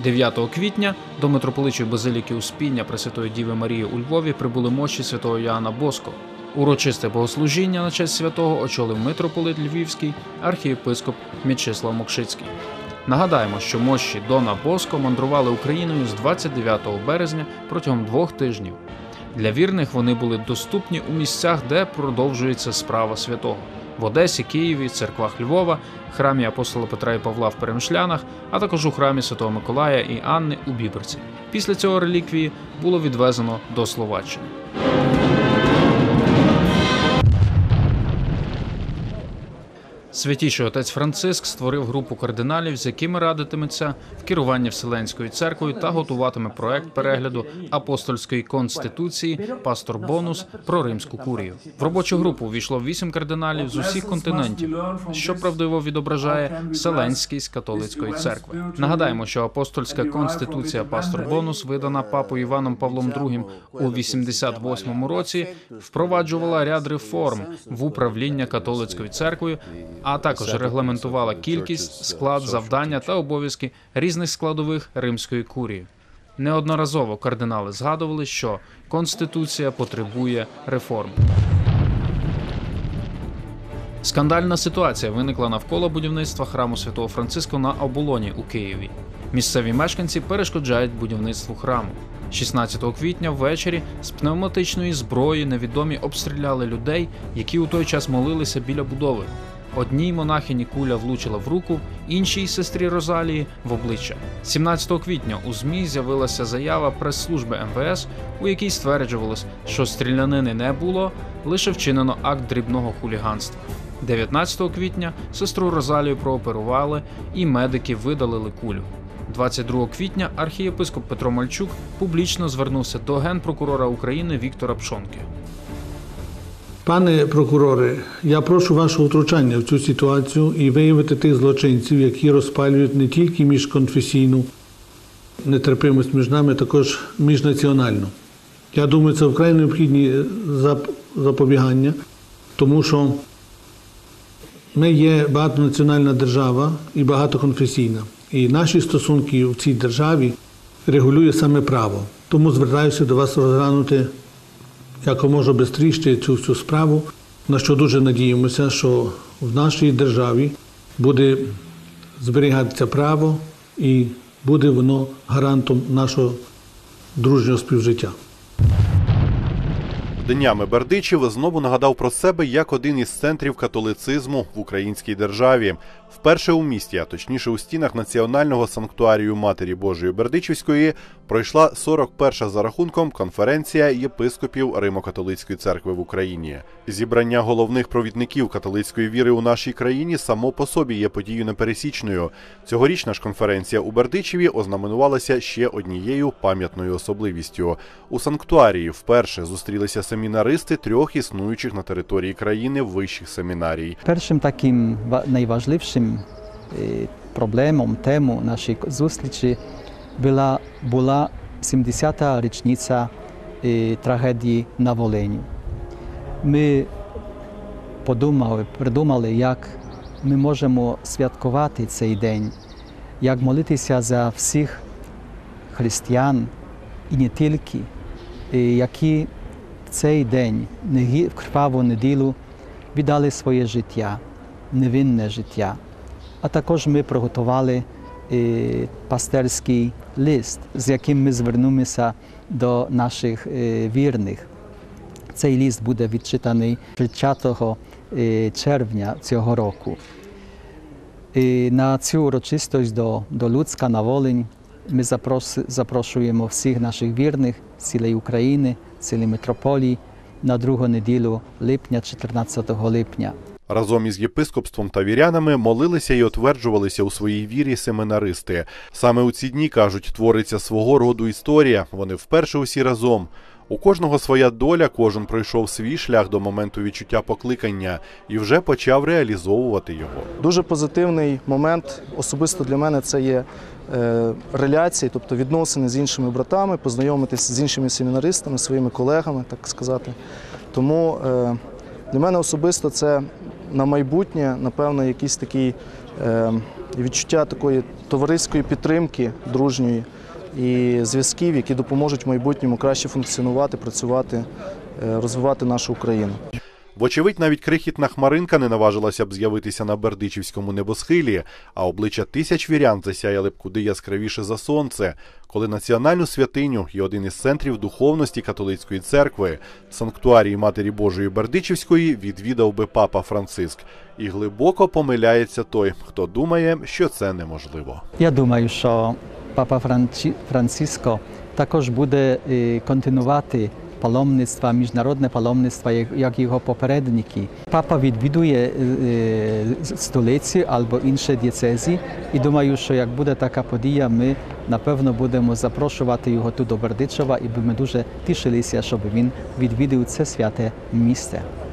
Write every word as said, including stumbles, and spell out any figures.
дев'ятого квітня до митрополичої базиліки Успіння Пресвятої Діви Марії у Львові прибули мощі святого Іоанна Боско. Урочисте богослужіння на честь святого очолив митрополит Львівський, архієпископ М'ячеслав Мокшицький. Нагадаємо, що мощі Дона Боско мандрували Україною з двадцять дев'ятого березня протягом двох тижнів. Для вірних вони були доступні у місцях, де продовжується справа святого – в Одесі, Києві, церквах Львова, храмі апостола Петра і Павла в Перемишлянах, а також у храмі Святого Миколая і Анни у Біберці. Після цього реліквії було відвезено до Словаччини. Святіший отець Франциск створив групу кардиналів, з якими радитиметься в керуванні Вселенською церквою та готуватиме проект перегляду апостольської конституції «Пастор Бонус» про римську курію. В робочу групу увійшло вісім кардиналів з усіх континентів, що правдиво відображає вселенськість католицької церкви. Нагадаємо, що апостольська конституція «Пастор Бонус», видана папою Іваном Павлом другим у вісімдесят восьмому році, впроваджувала ряд реформ в управління католицькою церквою, а також регламентувала кількість, склад, завдання та обов'язки різних складових римської курії. Неодноразово кардинали згадували, що Конституція потребує реформ. Скандальна ситуація виникла навколо будівництва храму Святого Франциска на Оболоні у Києві. Місцеві мешканці перешкоджають будівництву храму. шістнадцятого квітня ввечері з пневматичної зброї невідомі обстріляли людей, які у той час молилися біля будови. Одній монахині куля влучила в руку, іншій сестрі Розалії – в обличчя. сімнадцятого квітня у ЗМІ з'явилася заява прес-служби ем ве ес, у якій стверджувалось, що стрілянини не було, лише вчинено акт дрібного хуліганства. дев'ятнадцятого квітня сестру Розалію прооперували і медики видалили кулю. двадцять другого квітня архієпископ Петро Мальчук публічно звернувся до генпрокурора України Віктора Пшонки. Пане прокуроре, я прошу вашого втручання в цю ситуацію і виявити тих злочинців, які розпалюють не тільки міжконфесійну нетерпимость між нами, а також міжнаціональну. Я думаю, це вкрай необхідні запобігання, тому що ми є багатонаціональна держава і багатоконфесійна. І наші стосунки в цій державі регулює саме право. Тому звертаюся до вас розглянути якомога швидше цю всю справу, на що дуже надіємося, що в нашій державі буде зберігатися право і буде воно гарантом нашого дружнього співжиття. Днями Бердичів знову нагадав про себе як один із центрів католицизму в українській державі. Вперше у місті, а точніше у стінах Національного санктуарію Матері Божої Бердичівської, пройшла сорок перша за рахунком конференція єпископів Римо-католицької церкви в Україні. Зібрання головних провідників католицької віри у нашій країні само по собі є подією непересічною. Цьогорічна ж конференція у Бердичеві ознаменувалася ще однією пам'ятною особливістю. У санктуарії вперше зустрілися семінаристи трьох існуючих на території країни вищих семінарій. Першим таким найважливішим проблемом, тему нашої зустрічі була, була сімдесята річниця трагедії на Волині. Ми подумали, придумали, як ми можемо святкувати цей день, як молитися за всіх християн і не тільки, які цей день, в криваву неділю, віддали своє життя, невинне життя. А також ми приготували е, пастерський лист, з яким ми звернемося до наших е, вірних. Цей лист буде відчитаний тридцятого червня цього року. І на цю урочистость до, до Луцька, на Волинь, ми запрос, запрошуємо всіх наших вірних з цілої України, цілої митрополії на другу неділю липня, чотирнадцятого липня. Разом із єпископством та вірянами молилися і отверджувалися у своїй вірі семинаристи. Саме у ці дні, кажуть, твориться свого роду історія. Вони вперше усі разом. У кожного своя доля, кожен пройшов свій шлях до моменту відчуття покликання і вже почав реалізовувати його. Дуже позитивний момент, особисто для мене, це є е, реляції, тобто відносини з іншими братами, познайомитися з іншими семінаристами, своїми колегами, так сказати. Тому е, для мене особисто це на майбутнє, напевно, якийсь такий е, відчуття такої товариської підтримки, дружньої і зв'язків, які допоможуть в майбутньому краще функціонувати, працювати, е, розвивати нашу Україну. Вочевидь, навіть крихітна хмаринка не наважилася б з'явитися на Бердичівському небосхилі, а обличчя тисяч вірян засяяли б куди яскравіше за сонце, коли національну святиню і один із центрів духовності католицької церкви, санктуарій Матері Божої Бердичівської, відвідав би папа Франциск. І глибоко помиляється той, хто думає, що це неможливо. Я думаю, що папа Франчі... Франциско також буде е, континувати паломництва, міжнародне паломництво, як його попередники. Папа відвідує е, столиці або інші дієцезі, і думаю, що як буде така подія, ми, напевно, будемо запрошувати його тут до Бердичева, і ми дуже тішилися, щоб він відвідав це святе місце.